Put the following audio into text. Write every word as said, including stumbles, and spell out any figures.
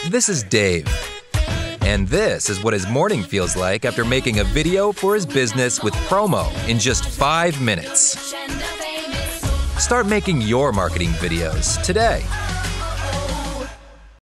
This is Dave. And this is what his morning feels like after making a video for his business with Promo in just five minutes. Start making your marketing videos today.